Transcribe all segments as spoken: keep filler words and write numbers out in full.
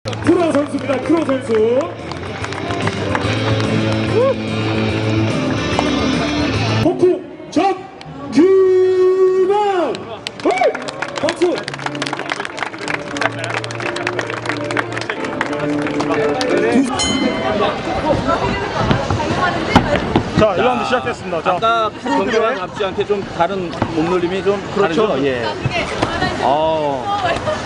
크로 선수입니다. 크로 선수. 호쿠 정규만. 박수. 자, 일 라운드 시작했습니다. 자, 아까 경기랑 앞지 않게 좀 다른 몸놀림이 좀 그렇죠. 다르죠? 예. 어.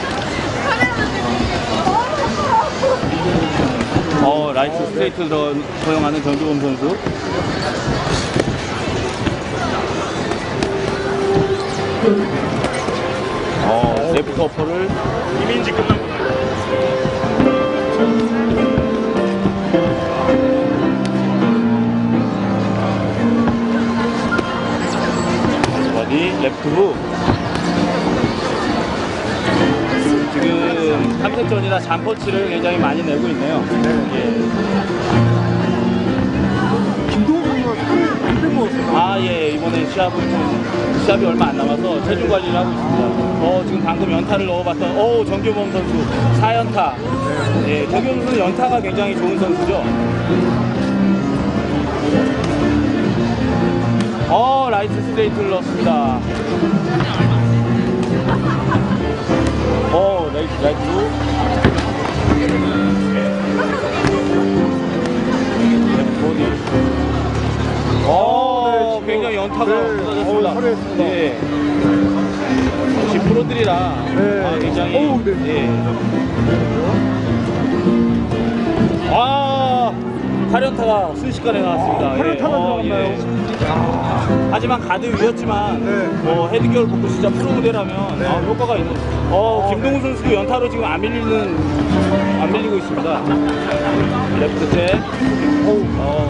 어, 라이트 스트레이트 허용하는 정규범 선수. 어, 레프트 어퍼를 이민지 끝나고. 버디, 레프트 훅. 지금 삼 세전이나 잠퍼치를 굉장히 많이 내고 있네요. 예. 아, 예, 이번에 시합은 좀, 시합이 얼마 안 남아서 체중 관리를 하고 있습니다. 어, 지금 방금 연타를 넣어봤던, 오, 정규범 선수, 사 연타. 예, 정규범 선수 연타가 굉장히 좋은 선수죠. 어, 라이트 스트레이트를 넣었습니다. 어, 라이트, 라이트. 보디. 어, 네, 굉장히 연타가 쏟아졌습니다. 화려했습니다. 예. 역시 프로들이라 네. 아, 굉장히. 어우, 네. 예. 아, 팔 연타가 순식간에 나왔습니다. 팔 연타가 예. 나왔나요? 예. 하지만 가드 위였지만 네. 뭐 헤드기어를 뽑고 진짜 프로 무대라면 네. 아, 효과가 있는. 어, 아, 김동훈 네. 선수도 연타로 지금 안 밀리는 안 밀리고 있습니다. 레프트 셋. 어우. 어.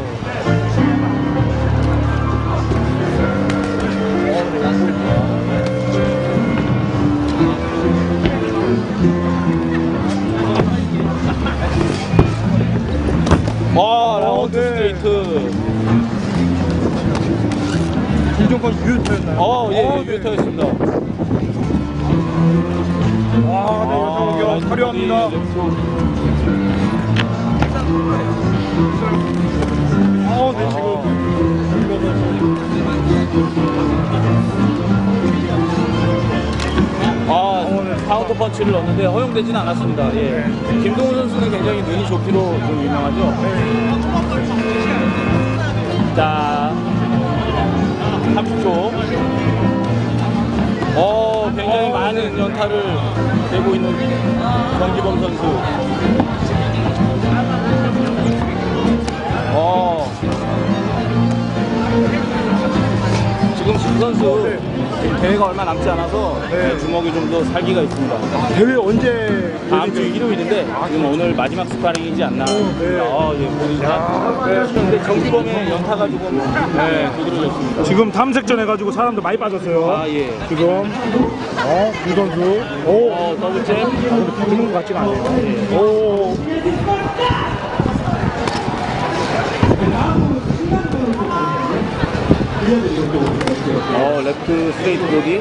와, 라운드 네. 스트레이트. 이정권 유효타였나요? 어, 예, 어, 예, 유효타였습니다. 아, 네, 연타 공격 화려합니다. 아, 네, 지금. 아, 카운터 펀치를 넣었는데 허용되진 않았습니다. 예. 김동훈 선수는 굉장히 눈이 좋기로 좀 유명하죠. 자, 삼십 초. 어, 굉장히 많은 연타를 내고 있는 정규범 선수. 어. 지금 신 선수 대회가 얼마 남지 않아서 네. 주먹이 좀 더 살기가 있습니다. 대회 언제? 다음 주 일요일인데 지금 오늘 마지막 스파링이지 않나. 네. 아, 예, 보니까. 야, 네. 근데 정규범의 연타가 조금 네, 두드러졌습니다. 지금 탐색전 해가지고 사람들 많이 빠졌어요. 아, 예. 지금. 어, 두 선수. 오. 어, 더블잼. 아, 근데 부르는 것 같지가 않네요. 예. 오. 어, 레프트 스트레이트 보디.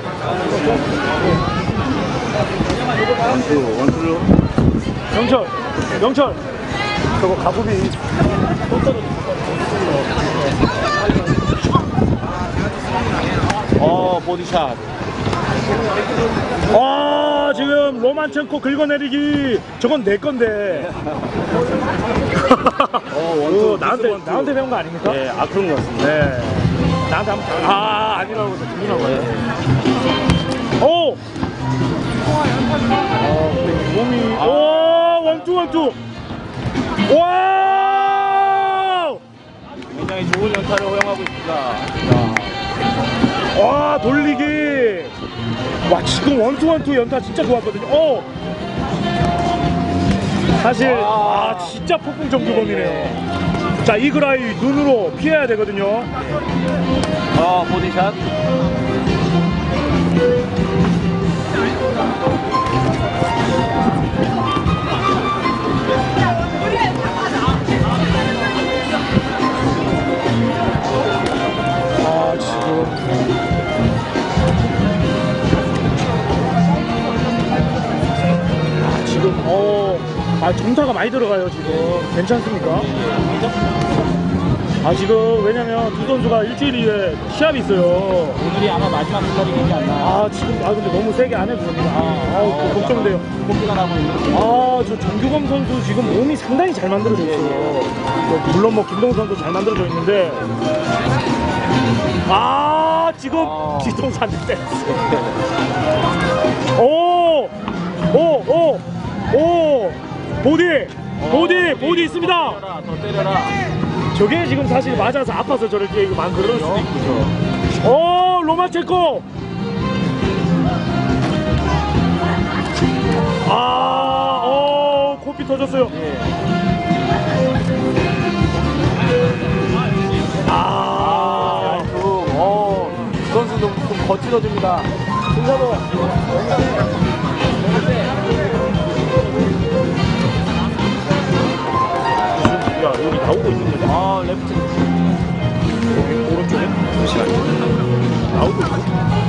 원투, 원투로. 영철, 영철. 저거 가구비. 어, 보디샷. 아, 지금 로만첸코 긁어내리기. 저건 내 건데. 어, 원투. 어, 나한테 원투. 나한테 배운 거 아닙니까? 네, 아, 그런 것 같습니다. 네. 나한테 한번. 아, 아니라고 들리나 봐요. 네. 오. 몸이. 오, 원투 원투. 와. 굉장히 좋은 연타를 허용하고 있습니다. 와, 돌리기. 와, 지금 원투 원투 연타 진짜 좋았거든요. 오. 사실 와. 아, 진짜 폭풍 정규범이네요. 자, 이그라이 눈으로 피해야 되거든요. 어, 보디샷. 아, 지금 아, 지금 어, 아, 정타가 많이 들어가요 지금. 괜찮습니까? 아 지금 왜냐면 두 선수가 일주일 이후에 시합이 있어요. 오늘이 아마 마지막 스파링이지 않나. 아 지금 아 근데 너무 세게 안 해도 됩니다. 아, 아우 걱정돼요. 복귀가 나고 있는. 아 저 정규범 선수 지금 몸이 상당히 잘 만들어져 있어요. 뭐, 물론 뭐 김동선도 잘 만들어져 있는데 아 지금 아. 지동산한테 오오오오 보디 보디 보디 있습니다. 때려라, 더 때려라. 저게 지금 사실 맞아서 아파서 저렇게 이거 만들어요. 그럴 수도 있죠. 오 로마체코 아, 어, 코피 터졌어요. 아, 아, 어, 선수도 좀 거칠어집니다. 승사도. 야, 여기 나오고 있는데. 아, 레프트. 여기 오른쪽에? 나오고 있어?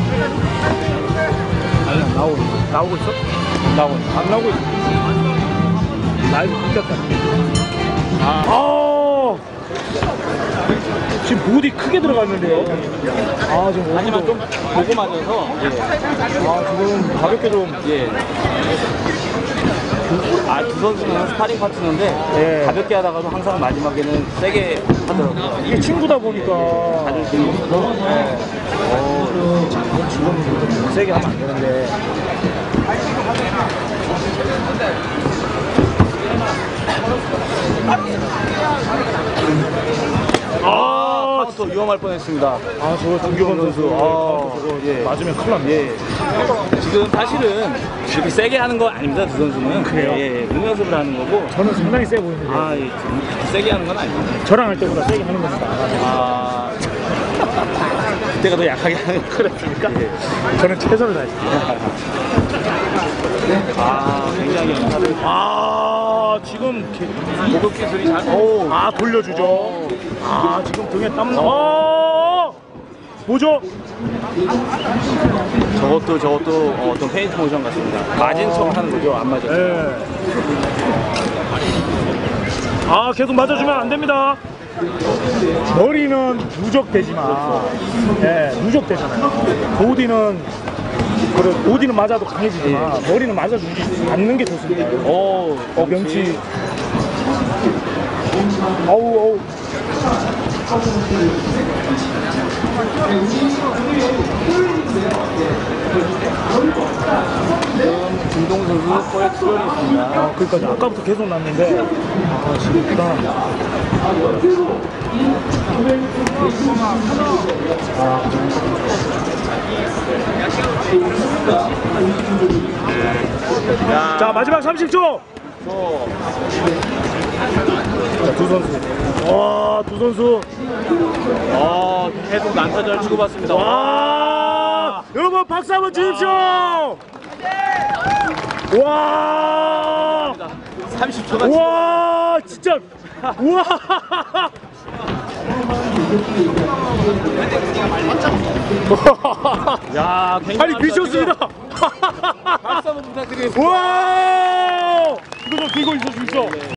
아니, 안 나오고 있어. 나오고 있어? 나오고 있어. 안 나오고 있어. 라이브 끊겼다. 아, 아, 지금 보디 크게 들어갔는데요. 아, 지금 하지만 좀 보고 맞아서. 예. 아, 지금 가볍게 좀. 예. 아, 두 선수는 스파링 파트너인데 예. 가볍게 하다가도 항상 마지막에는 세게 하더라고요. 이게 친구다 보니까. 다들 들고 있어서. 예. 어, 지금 세게 하면 안 되는데. 아, 카운터 위험할 뻔했습니다. 아, 저거 정규범 선수. 아, 저거 예. 맞으면 큰일 납니다. 예. 지금 사실은 이렇게 세게 하는 거 아닙니다, 두 선수는. 그래요? 예, 예. 연습을 하는 거고. 저는 상당히 세 보이는데. 아, 예. 지금 세게 하는 건 아닙니다. 저랑 할 때보다 세게 하는 겁니다. 아. 그때가 더 약하게 하는 거 그렇습니까? 예. 저는 최선을 다했습니다. 아, 굉장히 연타를. 아, 지금 개- 고급 기술이 잘. 오, 아 돌려주죠. 아 지금 등에 땀 나. 아, 뭐죠? 저것도 저것도 어, 어떤 페인트 모션 같습니다. 맞은 척 하는 거죠, 안 맞았죠. 예. 아 계속 맞아주면 안 됩니다. 머리는 누적되지만, 예, 누적되잖아요. 보디는 그래 보디는 맞아도 강해지지만 머리는 맞아주지 않는 게 좋습니다. 오, 어 명치. 어우 어우. 지금 김동 선수 코에 출혈이 있습니다. 아, 그러니까 아까부터 계속 났는데 아, 지금 불안합니다. 야, 자 마지막 삼십 초. 자, 두 선수. 와, 두 선수. 어, 계속 난타전을 치고받습니다. 와, 여러분 박수 한번 주십시오. 와, 삼십 초가 와, 진짜. 와. 야, 굉장히 아니 미쳤습니다. 박수 한번 부탁드리겠습니다. 와, 이거 좀 들고 있어 주십시오.